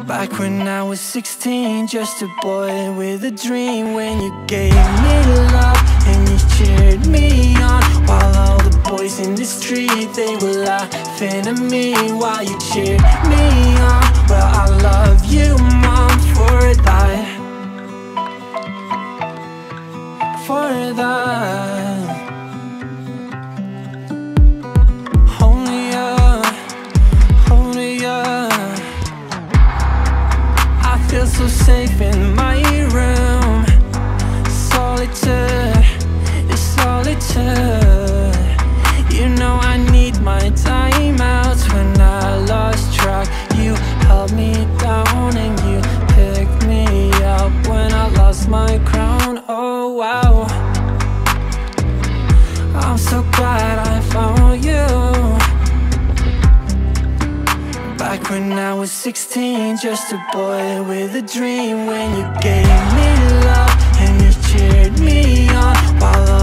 Back when I was 16, just a boy with a dream. When you gave me love and you cheered me on, while all the boys in the street, they were laughing at me. While you cheered me on, well, I love you, Mom, for that. For that. Only you. I feel so safe in my room. Solitude is solitude. You know I need my time out. When I lost track, you held me down and you picked me up when I lost my crown. Oh wow, I'm so glad I found you. Back when I was 16, just a boy with a dream. When you gave me love and you cheered me on, while